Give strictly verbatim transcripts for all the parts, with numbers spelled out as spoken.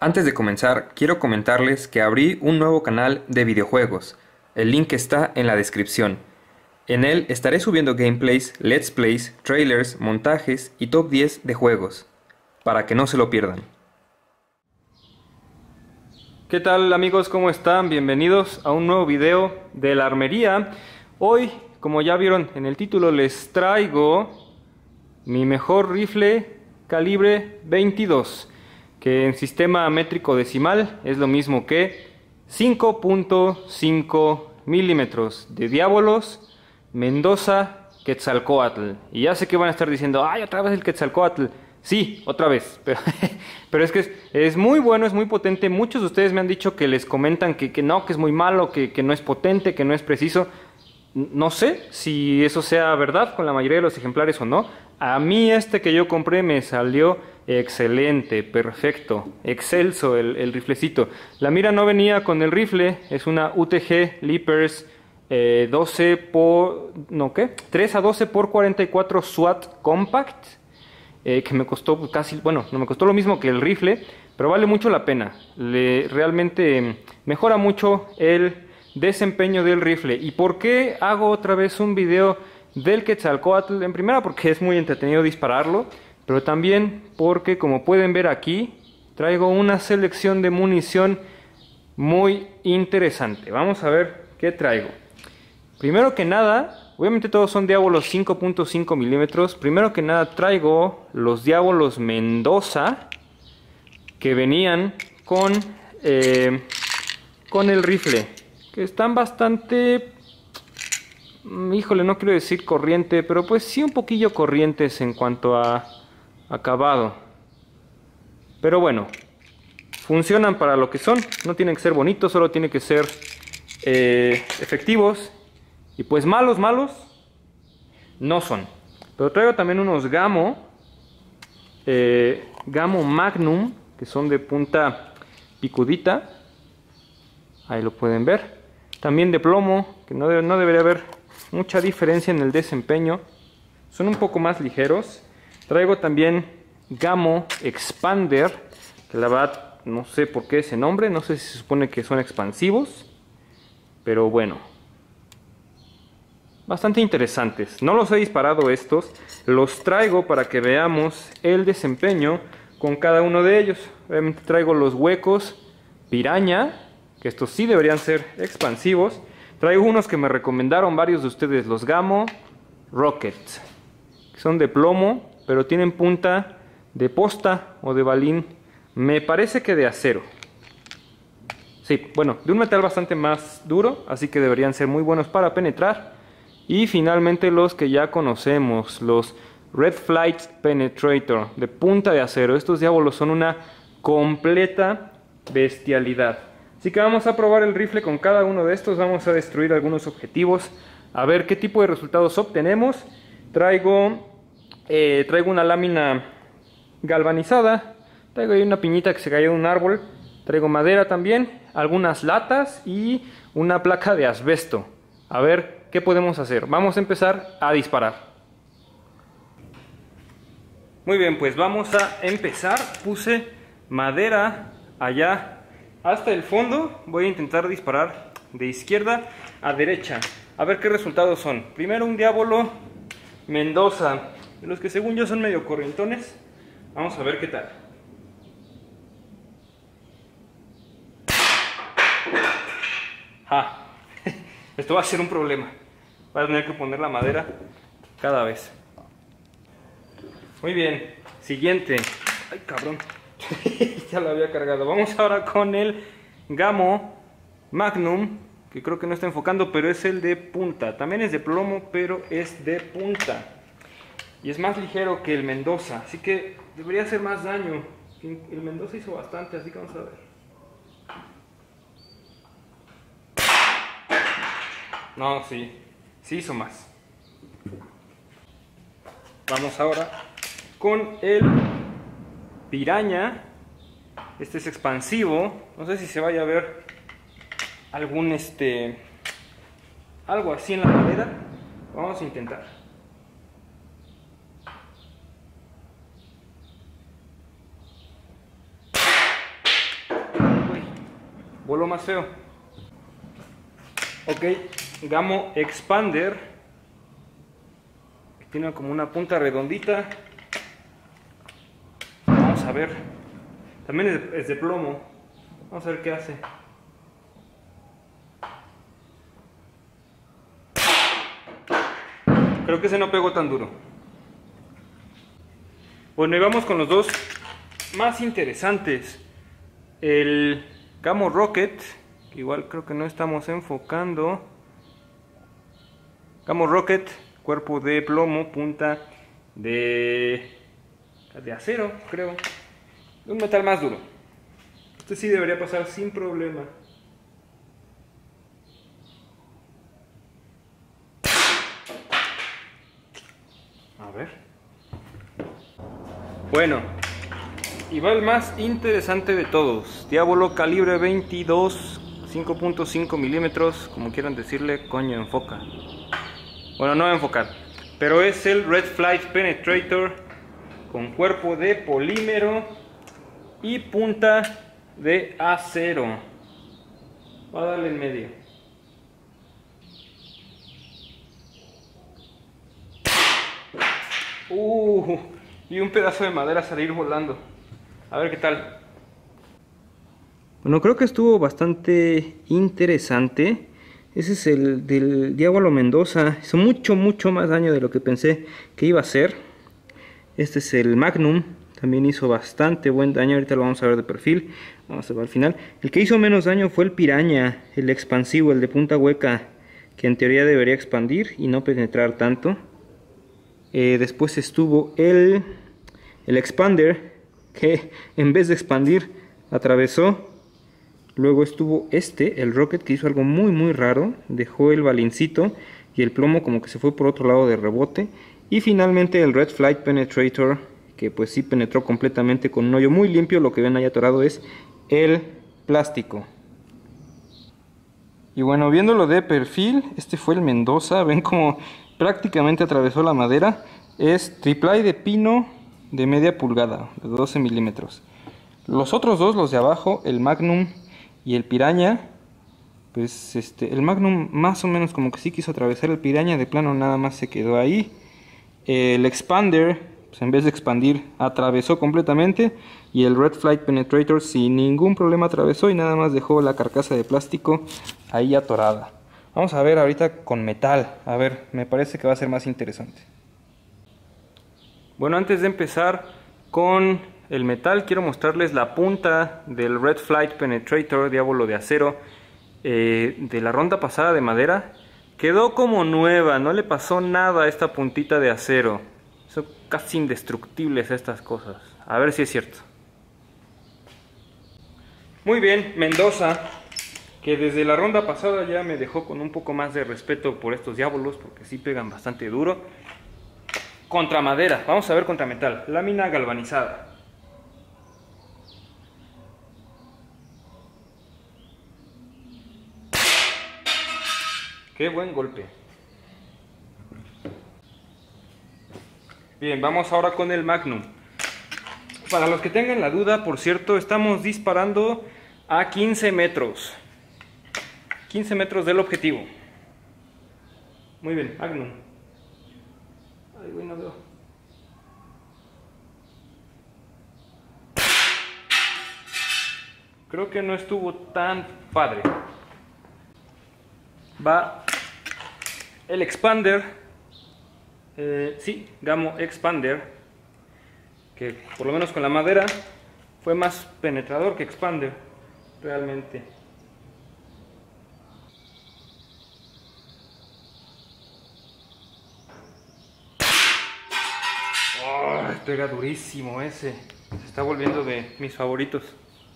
Antes de comenzar, quiero comentarles que abrí un nuevo canal de videojuegos. El link está en la descripción. En él estaré subiendo gameplays, let's plays, trailers, montajes y top diez de juegos, para que no se lo pierdan. ¿Qué tal amigos? ¿Cómo están? Bienvenidos a un nuevo video de la armería. Hoy, como ya vieron en el título, les traigo mi mejor rifle calibre veintidós, que en sistema métrico decimal es lo mismo que cinco punto cinco milímetros de Diabolos Mendoza Quetzalcóatl. Y ya sé que van a estar diciendo, ay, otra vez el Quetzalcóatl. Sí, otra vez, pero, pero es que es, es muy bueno, es muy potente. Muchos de ustedes me han dicho que les comentan que, que no, que es muy malo, que, que no es potente, que no es preciso. No sé si eso sea verdad con la mayoría de los ejemplares o no. A mí este que yo compré me salió excelente, perfecto, excelso el, el riflecito. La mira no venía con el rifle, es una U T G Leapers eh, doce por, no, ¿qué? tres a doce por cuarenta y cuatro SWAT Compact, eh, que me costó casi, bueno, no me costó lo mismo que el rifle, pero vale mucho la pena. Le, realmente mejora mucho el desempeño del rifle. ¿Y por qué hago otra vez un video del Quetzalcóatl? En primera, porque es muy entretenido dispararlo, pero también porque, como pueden ver aquí, traigo una selección de munición muy interesante. Vamos a ver qué traigo. Primero que nada, obviamente todos son Diabolos cinco punto cinco milímetros. Primero que nada traigo los Diabolos Mendoza, que venían con, eh, con el rifle, que están bastante, híjole, no quiero decir corriente, pero pues sí un poquillo corrientes en cuanto a acabado. Pero bueno, funcionan para lo que son, no tienen que ser bonitos, solo tienen que ser eh, efectivos. Y pues malos, malos, no son. Pero traigo también unos Gamo, eh, Gamo Magnum, que son de punta picudita. Ahí lo pueden ver. También de plomo, que no, debe, no debería haber mucha diferencia en el desempeño. Son un poco más ligeros. Traigo también Gamo Expander, que la verdad no sé por qué ese nombre. No sé si se supone que son expansivos, pero bueno, bastante interesantes. No los he disparado estos. Los traigo para que veamos el desempeño con cada uno de ellos. Obviamente traigo los huecos Piraña, que estos sí deberían ser expansivos. Traigo unos que me recomendaron varios de ustedes, los Gamo Rocket, que son de plomo, pero tienen punta de posta o de balín, me parece que de acero. Sí, bueno, de un metal bastante más duro, así que deberían ser muy buenos para penetrar. Y finalmente los que ya conocemos, los Red Flight Penetrator, de punta de acero. Estos Diabolos son una completa bestialidad. Así que vamos a probar el rifle con cada uno de estos. Vamos a destruir algunos objetivos, a ver qué tipo de resultados obtenemos. Traigo, eh, traigo una lámina galvanizada. Traigo ahí una piñita que se cayó de un árbol. Traigo madera también, algunas latas y una placa de asbesto. A ver qué podemos hacer. Vamos a empezar a disparar. Muy bien, pues vamos a empezar. Puse madera allá hasta el fondo. Voy a intentar disparar de izquierda a derecha, a ver qué resultados son. Primero un Diabolo Mendoza, de los que según yo son medio corrientones. Vamos a ver qué tal. Ah, esto va a ser un problema. Voy a tener que poner la madera cada vez. Muy bien, siguiente. Ay, cabrón. Ya lo había cargado. Vamos ahora con el Gamo Magnum, que creo que no está enfocando, pero es el de punta. También es de plomo, pero es de punta. Y es más ligero que el Mendoza, así que debería hacer más daño. El Mendoza hizo bastante, así que vamos a ver. No, sí, sí hizo más. Vamos ahora con el Piraña. Este es expansivo. No sé si se vaya a ver algún este algo así en la madera. Vamos a intentar. voló más feo. Ok, Gamo Expander, que tiene como una punta redondita. Vamos a ver. También es de, es de plomo. Vamos a ver qué hace. Creo que ese no pegó tan duro. Bueno, y vamos con los dos más interesantes. El Gamo Rocket, que igual creo que no estamos enfocando. Gamo Rocket, cuerpo de plomo, punta de, de acero, creo. De un metal más duro. Este sí debería pasar sin problema. A ver. Bueno, y va el más interesante de todos. Diabolo calibre veintidós, cinco punto cinco milímetros, como quieran decirle, coño, enfoca. Bueno, no va a enfocar, pero es el Red Flight Penetrator con cuerpo de polímero y punta de acero. Va a darle en medio. Uh, y un pedazo de madera salir volando. A ver qué tal. Bueno, creo que estuvo bastante interesante. Ese es el del Diablo Mendoza. Hizo mucho, mucho más daño de lo que pensé que iba a hacer. Este es el Magnum. También hizo bastante buen daño. Ahorita lo vamos a ver de perfil. Vamos a ver al final. El que hizo menos daño fue el Piraña, el expansivo, el de punta hueca, que en teoría debería expandir y no penetrar tanto. Eh, después estuvo el, el Expander, que en vez de expandir atravesó. Luego estuvo este, el Rocket, que hizo algo muy muy raro. Dejó el balincito y el plomo como que se fue por otro lado de rebote. Y finalmente el Red Flight Penetrator, que pues sí penetró completamente con un hoyo muy limpio. Lo que ven ahí atorado es el plástico. Y bueno, viéndolo de perfil, este fue el Mendoza. Ven como prácticamente atravesó la madera. Es triple de pino de media pulgada, de doce milímetros. Los otros dos, los de abajo, el Magnum y el Piraña, pues este, el Magnum más o menos como que sí quiso atravesar, el Piraña de plano nada más se quedó ahí. El Expander, pues en vez de expandir, atravesó completamente. Y el Red Flight Penetrator sin ningún problema atravesó y nada más dejó la carcasa de plástico ahí atorada. Vamos a ver ahorita con metal, a ver, me parece que va a ser más interesante. Bueno, antes de empezar con el metal, quiero mostrarles la punta del Red Flight Penetrator, Diablo de acero, eh, de la ronda pasada de madera. Quedó como nueva, no le pasó nada a esta puntita de acero. Son casi indestructibles estas cosas. A ver si es cierto. Muy bien, Mendoza, que desde la ronda pasada ya me dejó con un poco más de respeto por estos diablos, porque sí pegan bastante duro. Contra madera, vamos a ver contra metal, lámina galvanizada. Qué buen golpe. Bien, vamos ahora con el Magnum. Para los que tengan la duda, por cierto, estamos disparando a quince metros. quince metros del objetivo. Muy bien, Magnum. Ay, güey, no veo. Creo que no estuvo tan padre. Va el Expander. Eh, sí, Gamo Expander. Que por lo menos con la madera fue más penetrador que Expander. Realmente. Oh, pega durísimo ese. Se está volviendo de mis favoritos.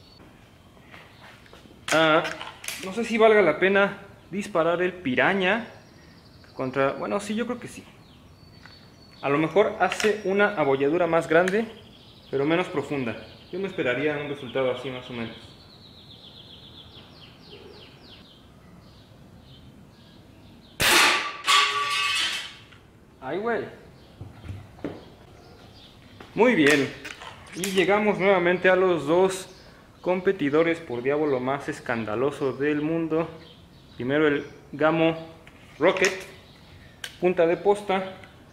Ah, no sé si valga la pena disparar el Piraña contra... Bueno, sí, yo creo que sí. A lo mejor hace una abolladura más grande, pero menos profunda. Yo me esperaría un resultado así más o menos. ¡Ay, güey! Muy bien. Y llegamos nuevamente a los dos competidores por diablo más escandaloso del mundo. Primero el Gamo Rocket, punta de posta.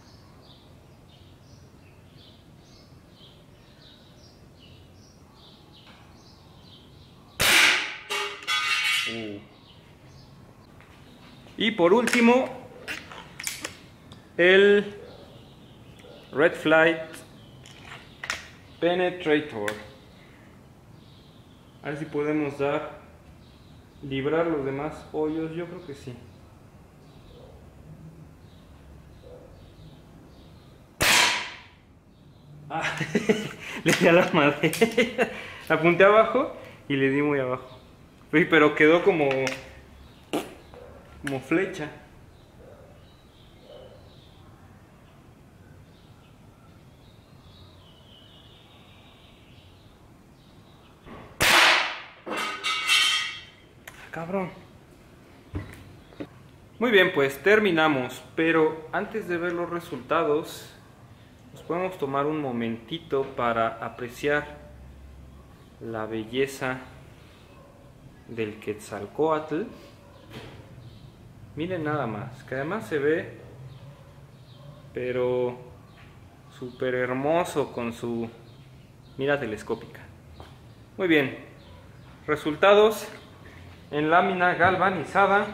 Uh. Y por último, el Red Flight Penetrator. A ver si podemos dar, librar los demás hoyos. Yo creo que sí. Ah, le di a la madera. Apunté abajo y le di muy abajo. Pero quedó como como flecha. Cabrón. Muy bien, pues terminamos, pero antes de ver los resultados nos podemos tomar un momentito para apreciar la belleza del Quetzalcóatl. Miren nada más, que además se ve pero súper hermoso con su mira telescópica. Muy bien, resultados en lámina galvanizada.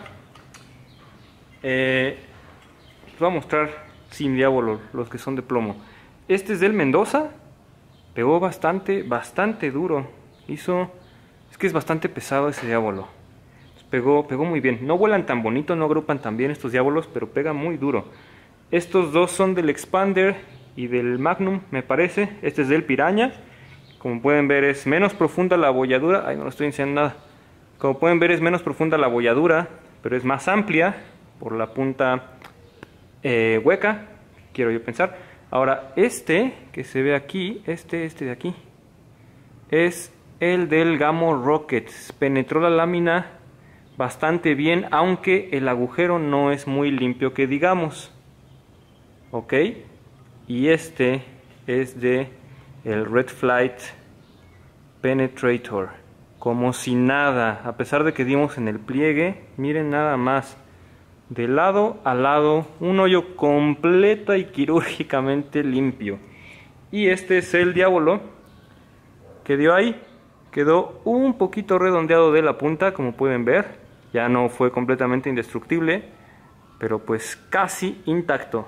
Eh, les voy a mostrar sin diablo los que son de plomo. Este es del Mendoza, pegó bastante, bastante duro. Hizo, es que es bastante pesado ese diablo. Pegó, pegó muy bien. No vuelan tan bonito, no agrupan tan bien estos diablos, pero pega muy duro. Estos dos son del Expander y del Magnum, me parece. Este es del Piraña. Como pueden ver es menos profunda la abolladura. Ay, no lo estoy enseñando nada. Como pueden ver es menos profunda la abolladura, pero es más amplia por la punta eh, hueca, quiero yo pensar. Ahora este que se ve aquí, este, este de aquí, es el del Gamo Rocket. Penetró la lámina bastante bien, aunque el agujero no es muy limpio que digamos. Ok, y este es de el Red Flight Penetrator, como si nada, a pesar de que dimos en el pliegue. Miren nada más, de lado a lado, un hoyo completo y quirúrgicamente limpio. Y este es el diablo que dio ahí. Quedó un poquito redondeado de la punta, como pueden ver. Ya no fue completamente indestructible, pero pues casi intacto.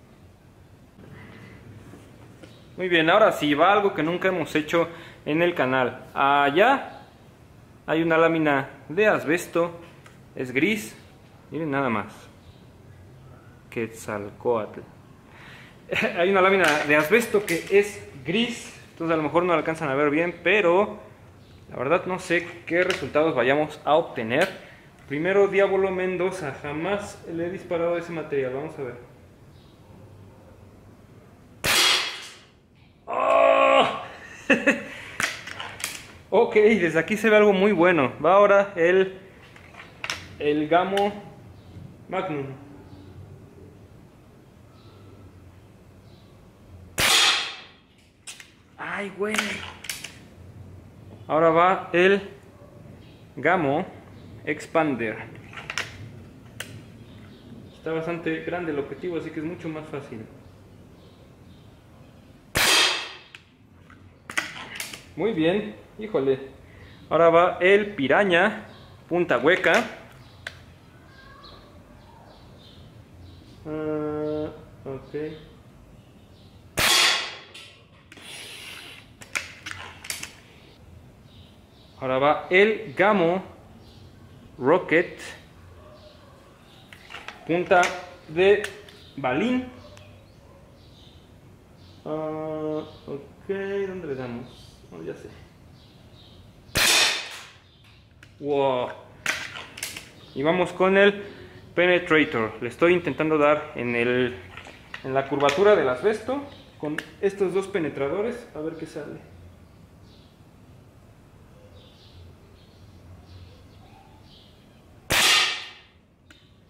Muy bien, ahora sí va algo que nunca hemos hecho en el canal. Allá hay una lámina de asbesto, es gris. Miren nada más, Quetzalcóatl. Hay una lámina de asbesto que es gris, entonces a lo mejor no la alcanzan a ver bien, pero la verdad no sé qué resultados vayamos a obtener. Primero Diablo Mendoza, jamás le he disparado ese material, vamos a ver. ¡Oh! Ok, desde aquí se ve algo muy bueno. Va ahora el, el Gamo Magnum. Ay, güey. Ahora va el Gamo Expander. Está bastante grande el objetivo, así que es mucho más fácil. Muy bien, híjole. Ahora va el Piraña, punta hueca. Uh, ok. Ahora va el Gamo Rocket, punta de balín. Uh, ok, ¿dónde le damos? Oh, ya sé. Wow. Y vamos con el Penetrator. Le estoy intentando dar en, el, en la curvatura del asbesto con estos dos penetradores, a ver qué sale.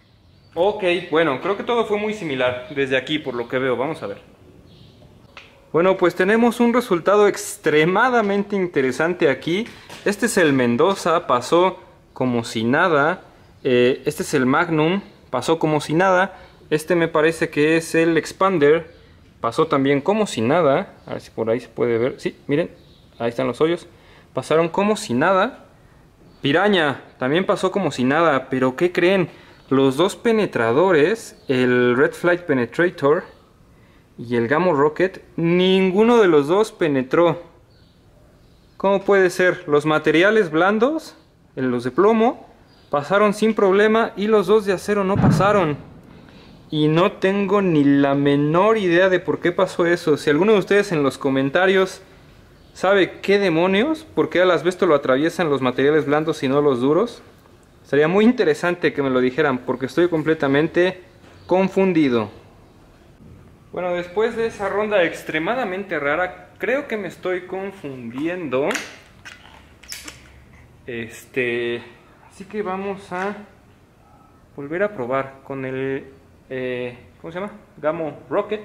Ok, bueno, creo que todo fue muy similar desde aquí por lo que veo. Vamos a ver. Bueno, pues tenemos un resultado extremadamente interesante aquí. Este es el Mendoza, pasó como si nada. Eh, este es el Magnum, pasó como si nada. Este me parece que es el Expander, pasó también como si nada. A ver si por ahí se puede ver. Sí, miren, ahí están los hoyos. Pasaron como si nada. Piraña también pasó como si nada, pero ¿qué creen? Los dos penetradores, el Red Flight Penetrator y el Gamo Rocket, ninguno de los dos penetró. ¿Cómo puede ser? Los materiales blandos, los de plomo, pasaron sin problema y los dos de acero no pasaron. Y no tengo ni la menor idea de por qué pasó eso. Si alguno de ustedes en los comentarios sabe qué demonios, por qué al asbesto lo atraviesan los materiales blandos y no los duros, sería muy interesante que me lo dijeran, porque estoy completamente confundido. Bueno, después de esa ronda extremadamente rara, creo que me estoy confundiendo. Este, así que vamos a volver a probar con el, eh, ¿cómo se llama? Gamo Rocket.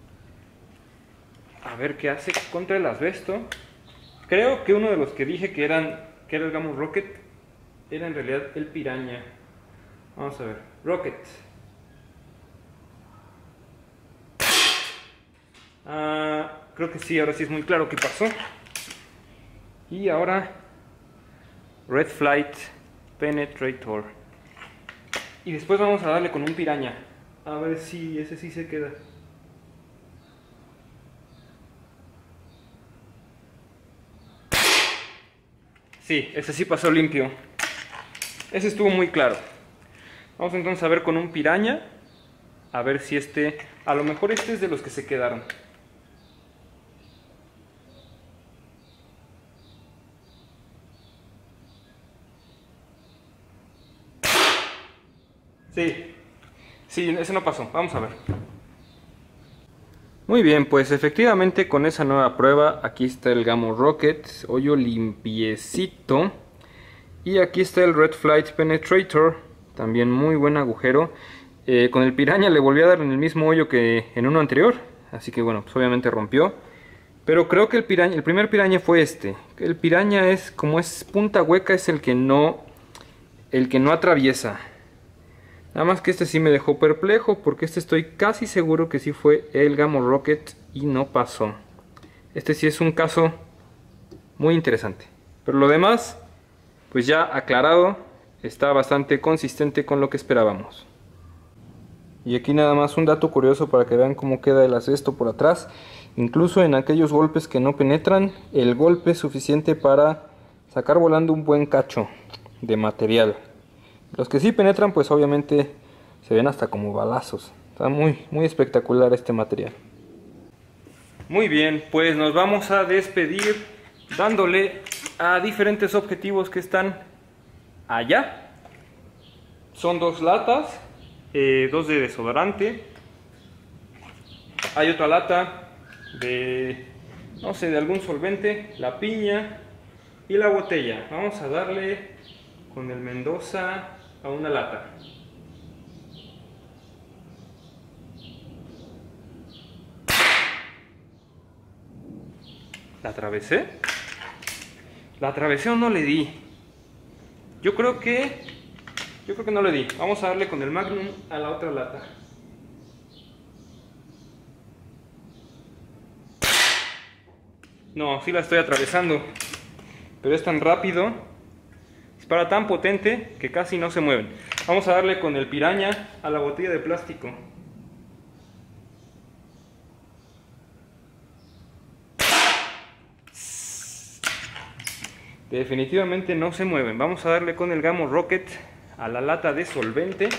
A ver qué hace contra el asbesto. Creo que uno de los que dije que eran, que era el Gamo Rocket, era en realidad el Piraña. Vamos a ver, Rocket. Ah, creo que sí, ahora sí es muy claro qué pasó. Y ahora Red Flight Penetrator. Y después vamos a darle con un Piraña. A ver si ese sí se queda. Sí, ese sí pasó limpio. Ese estuvo muy claro. Vamos entonces a ver con un Piraña. A ver si este... A lo mejor este es de los que se quedaron. Sí, sí, ese no pasó. Vamos a ver. Muy bien, pues efectivamente con esa nueva prueba, aquí está el Gamo Rocket, hoyo limpiecito. Y aquí está el Red Flight Penetrator, también muy buen agujero. Eh, con el Piraña le volví a dar en el mismo hoyo que en uno anterior, así que bueno, pues obviamente rompió. Pero creo que el, piraña, el primer Piraña fue este. El Piraña es, como es punta hueca, es el que no, el que no atraviesa. Nada más que este sí me dejó perplejo, porque este estoy casi seguro que sí fue el Gamo Rocket y no pasó. Este sí es un caso muy interesante. Pero lo demás, pues ya aclarado, está bastante consistente con lo que esperábamos. Y aquí nada más un dato curioso para que vean cómo queda el asbesto por atrás. Incluso en aquellos golpes que no penetran, el golpe es suficiente para sacar volando un buen cacho de material. Los que sí penetran, pues obviamente se ven hasta como balazos. Está muy, muy espectacular este material. Muy bien, pues nos vamos a despedir dándole a diferentes objetivos que están allá. Son dos latas, eh, dos de desodorante. Hay otra lata de, no sé, de algún solvente, la piña y la botella. Vamos a darle con el Mendoza a una lata. ¿La atravesé? ¿La atravesé o no le di? Yo creo que... Yo creo que no le di. Vamos a darle con el Magnum a la otra lata. No, sí la estoy atravesando. Pero es tan rápido, dispara tan potente que casi no se mueven. Vamos a darle con el Piraña a la botella de plástico. Definitivamente no se mueven. Vamos a darle con el Gamo Rocket a la lata de solvente.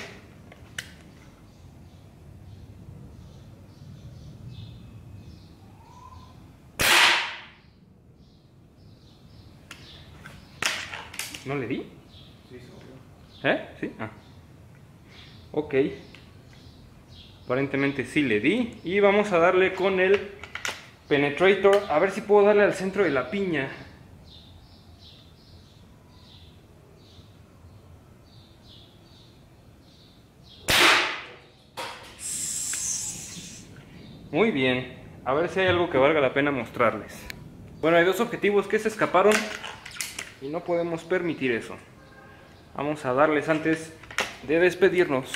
¿No le di? Sí, sí. ¿Eh? ¿Sí? Ah. Ok. Aparentemente sí le di. Y vamos a darle con el Penetrator. A ver si puedo darle al centro de la piña. Muy bien. a ver si hay algo que valga la pena mostrarles. Bueno, hay dos objetivos que se escaparon y no podemos permitir eso. Vamos a darles antes de despedirnos.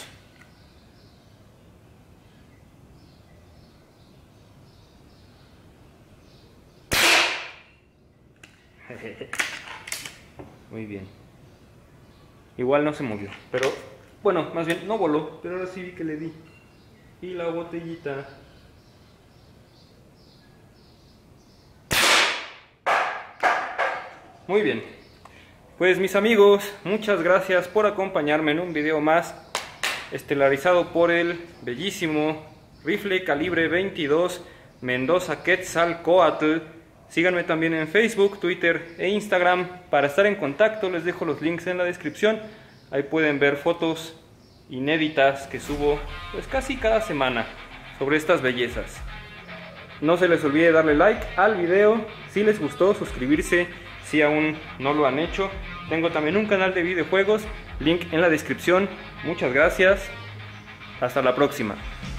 Muy bien. Igual no se movió, pero bueno, más bien no voló, pero ahora sí vi que le di. Y la botellita. Muy bien. Pues mis amigos, muchas gracias por acompañarme en un video más estelarizado por el bellísimo rifle calibre veintidós Mendoza Quetzalcóatl. Síganme también en Facebook, Twitter e Instagram para estar en contacto. Les dejo los links en la descripción. Ahí pueden ver fotos inéditas que subo pues casi cada semana sobre estas bellezas. No se les olvide darle like al video si les gustó, suscribirse si aún no lo han hecho. Tengo también un canal de videojuegos, link en la descripción. Muchas gracias. Hasta la próxima.